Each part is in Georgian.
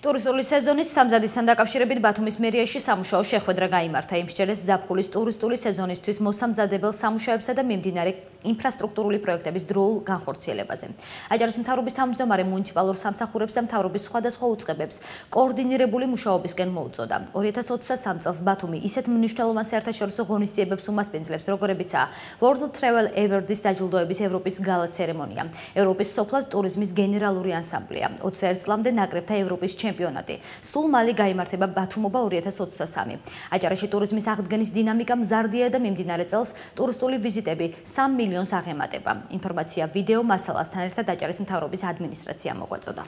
ტურისტული სეზონის სამზადისთან დაკავშირებით ბათუმის მერიაში სამუშაო შეხვედრა გაიმართა. იმსჯელეს ზაფხულის ტურისტული სეზონისთვის მოსამზადებელ სამუშაოებსა და მიმდინარე ინფრასტრუქტურული პროექტების დროულ განხორციელებაზე. აჭარის მთავრობის თავმჯდომარე მუნიციპალურ სამსახურებს და მთავრობის სხვადასხვა უწყებებს კოორდინირებული მუშაობისკენ მოუწოდა. 2023 წელს ბათუმი ისეთ მნიშვნელოვან საერთაშორისო ღონისძიებებს უმასპინძლებს, როგორებიცაა World Travel Award-ის დაჯილდოების ევროპის გალა ცერემონია, ევროპის სოფლად ტურიზმის გენერალური ანსამბლია, 21 წლამდე ნაკრებთა ევროპის ჩემპიონატი. სულ მალე გაიმართება ბათუმობა 2023. აჭარაში ტურიზმის აღდგენის დინამიკა მზარდია და მიმდინარე წელს ტურისტული ვიზიტები 3 მილიონს აღემატება. ინფორმაცია ვიდეო მასალასთან ერთად აჭარის მთავრობის ადმინისტრაცია მოღვაწოდა.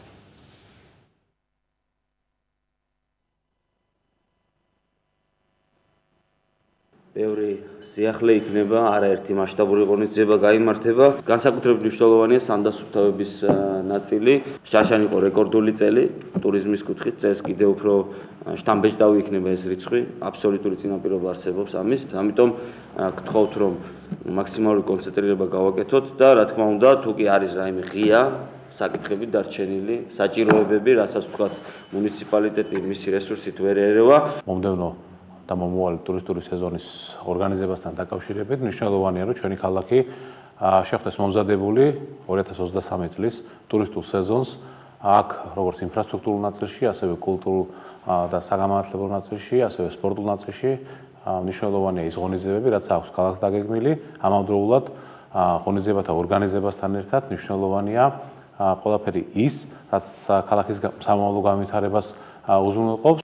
ბევრი სიახლე იქნება, არაერთი მასშტაბური ღონისძიება გაიმართება. განსაკუთრებით მნიშვნელოვანია სანდასუფთავების ნაწილი. შაშანი იყო რეკორდული წელი ტურიზმის კუთხით, წელს კიდევ უფრო შთამბეჭდავი იქნება ეს რიცხვი, აბსოლუტური წინაპირობა არსებობს ამის. ამიტომ გთხოვთ, რომ მაქსიმალური კონცენტრირება გავაკეთოთ და რა თქმა უნდა, თუ კი არის რაიმე ღია საკითხები დარჩენილი, საჭიროებები, რასაც ვთქვათ, მუნიციპალიტეტი მისი რესურსით ვერ ერევა. მომდევნო და მომავალი ტურისტული სეზონის ორგანიზებასთან დაკავშირებით მნიშვნელოვანია, რომ ჩვენი ქალაქი შეხვდეს მომზადებული 2023 წლის ტურისტულ სეზონს აქ როგორც ინფრასტრუქტურულ ნაწილში, ასევე კულტურულ და საგამართლებელ ნაწილში, ასევე სპორტულ ნაწილში მნიშვნელოვანია ის ღონისძიებები, რაც აქვს ქალაქს დაგეგმილი. ამავდროულად ღონისძიებათა ორგანიზებასთან ერთად მნიშვნელოვანია ყველაფერი ის, რაც ქალაქის სამომავლო განვითარებას უზრუნველყოფს.